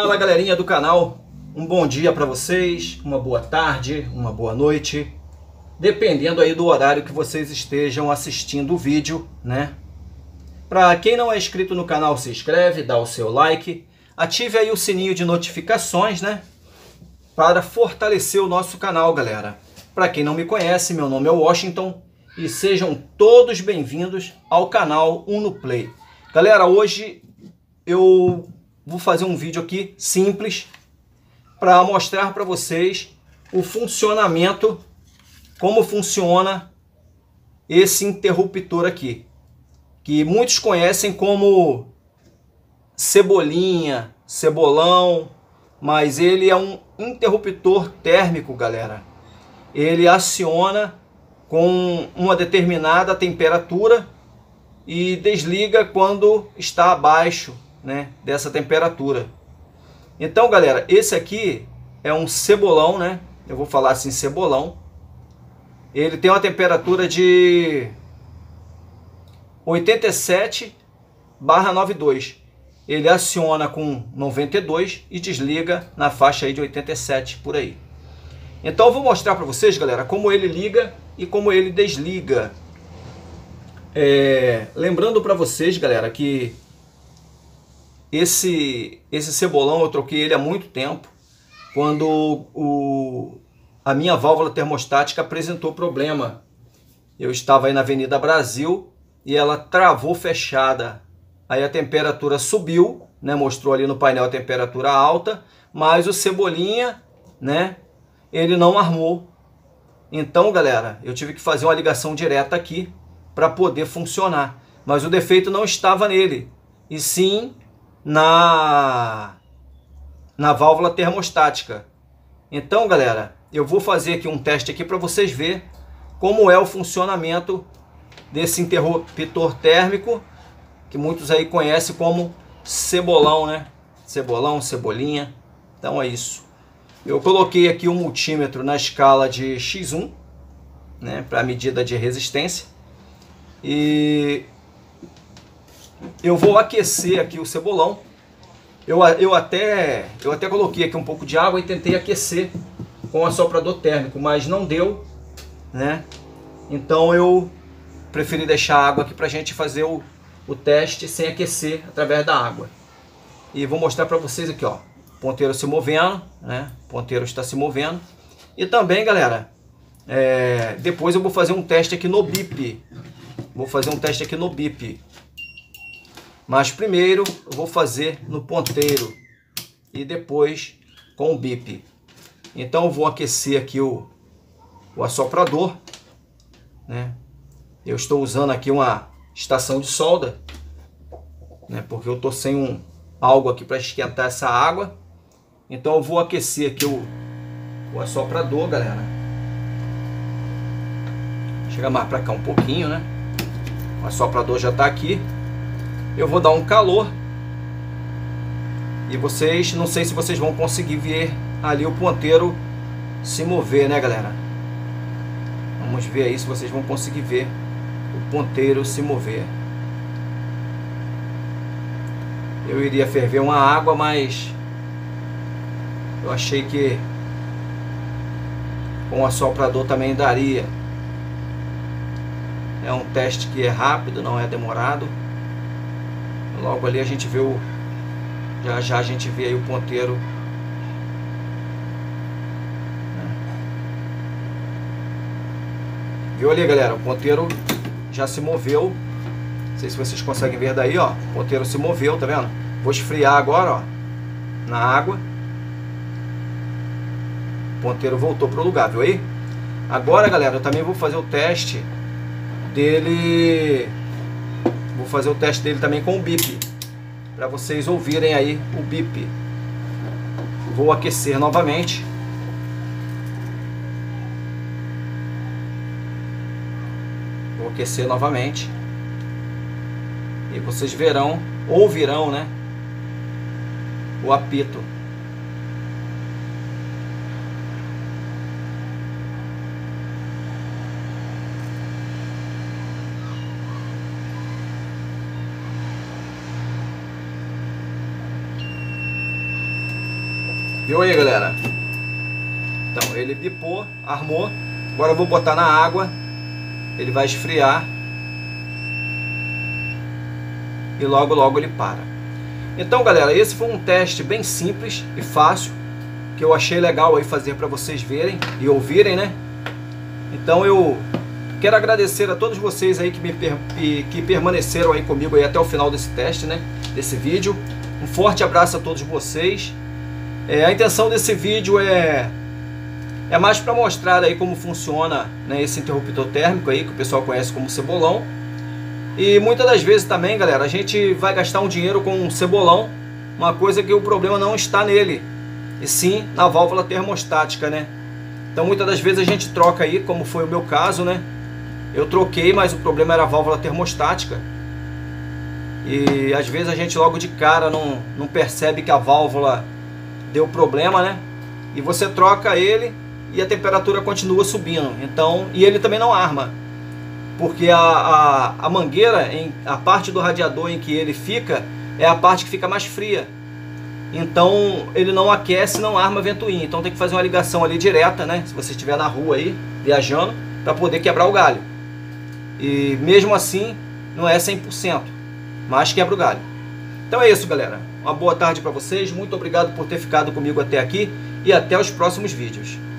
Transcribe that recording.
Fala galerinha do canal, um bom dia para vocês, uma boa tarde, uma boa noite, dependendo aí do horário que vocês estejam assistindo o vídeo, né? Para quem não é inscrito no canal, se inscreve, dá o seu like, ative aí o sininho de notificações, né? Para fortalecer o nosso canal, galera. Para quem não me conhece, meu nome é Washington e sejam todos bem-vindos ao canal Unoplay. Galera, hoje eu vou fazer um vídeo aqui simples para mostrar para vocês o funcionamento, como funciona esse interruptor aqui, que muitos conhecem como cebolinha, cebolão, mas ele é um interruptor térmico, galera. Ele aciona com uma determinada temperatura e desliga quando está abaixo, né, dessa temperatura. Então, galera, esse aqui é um cebolão, né? Eu vou falar assim, cebolão. Ele tem uma temperatura de 87/92. Ele aciona com 92 e desliga na faixa aí de 87 por aí. Então eu vou mostrar para vocês, galera, como ele liga e como ele desliga. Lembrando para vocês, galera, que esse cebolão eu troquei ele há muito tempo, quando a minha válvula termostática apresentou problema. Eu estava aí na Avenida Brasil e ela travou fechada. Aí a temperatura subiu, né? Mostrou ali no painel a temperatura alta, mas o cebolinha, né? Ele não armou. Então, galera, eu tive que fazer uma ligação direta aqui para poder funcionar. Mas o defeito não estava nele, e sim na válvula termostática. Então, galera, eu vou fazer aqui um teste aqui para vocês verem como é o funcionamento desse interruptor térmico, que muitos aí conhecem como cebolão, né? Cebolão, cebolinha. Então é isso. Eu coloquei aqui um multímetro na escala de X1, né, para medida de resistência. E eu vou aquecer aqui o cebolão. Eu até coloquei aqui um pouco de água e tentei aquecer com assoprador térmico, mas não deu, né? Então eu preferi deixar a água aqui para a gente fazer o teste sem aquecer através da água. E vou mostrar para vocês aqui, ó, o ponteiro se movendo, né? O ponteiro está se movendo. E também, galera, depois eu vou fazer um teste aqui no bip. Vou fazer um teste aqui no bip. Mas primeiro eu vou fazer no ponteiro e depois com o bip. Então eu vou aquecer aqui o assoprador, né? Eu estou usando aqui uma estação de solda, né? Porque eu estou sem algo aqui para esquentar essa água. Então eu vou aquecer aqui o assoprador, galera. Chega mais para cá um pouquinho, né? O assoprador já está aqui. Eu vou dar um calor. E vocês, não sei se vocês vão conseguir ver ali o ponteiro se mover, né, galera? Vamos ver aí se vocês vão conseguir ver o ponteiro se mover. Eu iria ferver uma água, mas eu achei que com o assoprador também daria. É um teste que é rápido, não é demorado. Logo ali a gente vê já a gente vê aí o ponteiro, né? Viu ali, galera? O ponteiro já se moveu. Não sei se vocês conseguem ver daí, ó. O ponteiro se moveu, tá vendo? Vou esfriar agora, ó, na água. O ponteiro voltou pro lugar, viu aí? Agora, galera, eu também vou fazer o teste dele. Vou fazer o teste dele também com o bip, para vocês ouvirem aí o bip. Vou aquecer novamente. Vou aquecer novamente. E vocês verão, ouvirão, né, o apito. Viu aí, galera? Então ele bipou, armou. Agora eu vou botar na água. Ele vai esfriar. E logo logo ele para. Então, galera, esse foi um teste bem simples e fácil, que eu achei legal aí fazer para vocês verem e ouvirem, né? Então eu quero agradecer a todos vocês aí que permaneceram aí comigo aí até o final desse teste, né? Desse vídeo. Um forte abraço a todos vocês. A intenção desse vídeo é mais para mostrar aí como funciona, né, esse interruptor térmico aí, que o pessoal conhece como cebolão. E muitas das vezes também, galera, a gente vai gastar um dinheiro com um cebolão, uma coisa que o problema não está nele, e sim na válvula termostática, né? Então muitas das vezes a gente troca aí, como foi o meu caso, né? Eu troquei, mas o problema era a válvula termostática. E às vezes a gente logo de cara não percebe que a válvula deu problema, né? E você troca ele e a temperatura continua subindo. Então, e ele também não arma, porque a mangueira, a parte do radiador em que ele fica, é a parte que fica mais fria. Então ele não aquece, não arma ventoinha. Então tem que fazer uma ligação ali direta, né? Se você estiver na rua aí, viajando, para poder quebrar o galho. E mesmo assim, não é 100%, mas quebra o galho. Então é isso, galera. Uma boa tarde para vocês. Muito obrigado por ter ficado comigo até aqui. E até os próximos vídeos.